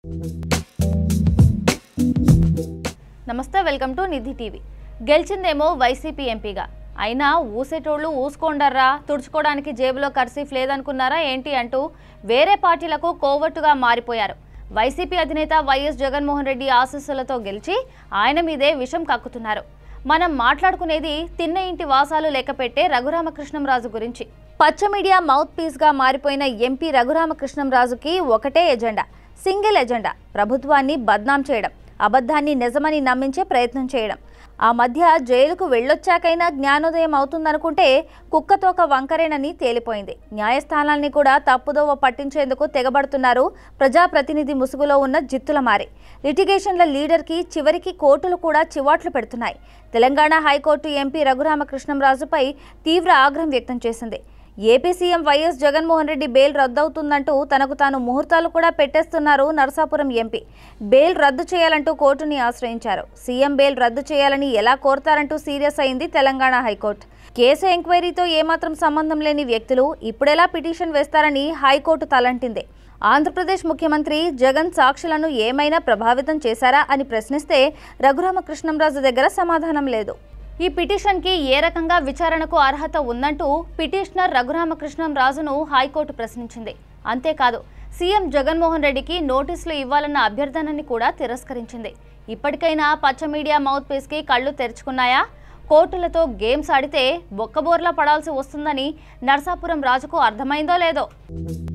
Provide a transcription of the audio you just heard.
నమస్తే, welcome to Nidhi TV. గెలిచిందేమో వైసీపీ ఎంపీగా, అయినా ఊసేటోళ్ళు ఊసుకోండర్రా, తుడుచుకోవడానికి జేబులో కర్సీఫ్ లేదనుకున్నారా ఏంటి అంటూ వేరే పార్టీలకు కోవట్టుగా మారిపోయారు. వైసీపీ అధినేత వైఎస్ జగన్మోహన్ రెడ్డి ఆశీస్సులతో గెలిచి ఆయన మీదే విషం కక్కుతున్నారు. మనం మాట్లాడుకునేది తిన్న ఇంటి వాసాలు లెక్కపెట్టే రఘురామ కృష్ణం రాజు గురించి. పచ్చ మీడియా మౌత్ పీస్గా మారిపోయిన ఎంపీ రఘురామ కృష్ణం రాజుకి ఒకటే ఎజెండా, సింగిల్ ఎజెండా: ప్రభుత్వాన్ని బద్నాం చేయడం, అబద్ధాన్ని నిజమని నమ్మించే ప్రయత్నం చేయడం. ఆ మధ్య జైలుకు వెళ్ళొచ్చాకైనా జ్ఞానోదయం అవుతుందనుకుంటే కుక్కతోక వంకరేనని తేలిపోయింది. న్యాయస్థానాల్ని కూడా తప్పుదోవ పట్టించేందుకు తెగబడుతున్నారు ప్రజాప్రతినిధి ముసుగులో ఉన్న జిత్తుల మారి. లిటిగేషన్ల లీడర్కి చివరికి కోర్టులు కూడా చివాట్లు పెడుతున్నాయి. తెలంగాణ హైకోర్టు ఎంపీ రఘురామ కృష్ణం రాజుపై తీవ్ర ఆగ్రహం వ్యక్తం చేసింది. AP CM YS Jaganmohan Reddy bail రద్దవుతుందంటూ తనకు తాను ముహూర్తాలు కూడా పెట్టేస్తున్నారు నరసాపురం ఎంపీ. బెయిల్ రద్దు చేయాలంటూ కోర్టుని ఆశ్రయించారు. సీఎం బెయిల్ రద్దు చేయాలని ఎలా కోరతారంటూ సీరియస్ అయింది తెలంగాణ హైకోర్టు. కేసు ఎంక్వైరీతో ఏమాత్రం సంబంధం లేని వ్యక్తులు ఇప్పుడెలా పిటిషన్ వేస్తారని హైకోర్టు తలంటింది. ఆంధ్రప్రదేశ్ ముఖ్యమంత్రి జగన్ సాక్షులను ఏమైనా ప్రభావితం చేశారా అని ప్రశ్నిస్తే రఘురామ కృష్ణం రాజు దగ్గర సమాధానం లేదు. ఈ పిటిషన్కి ఏ రకంగా విచారణకు అర్హత ఉందంటూ పిటిషనర్ రఘురామ కృష్ణం రాజును హైకోర్టు ప్రశ్నించింది. అంతేకాదు, సీఎం జగన్మోహన్ రెడ్డికి నోటీసులు ఇవ్వాలన్న అభ్యర్థనని కూడా తిరస్కరించింది. ఇప్పటికైనా పచ్చ మీడియా మౌత్ పీస్కి కళ్ళు తెరుచుకున్నాయా? కోర్టులతో గేమ్స్ ఆడితే బొక్కబోర్లా పడాల్సి వస్తుందని నరసాపురం రాజుకు అర్థమైందో లేదో.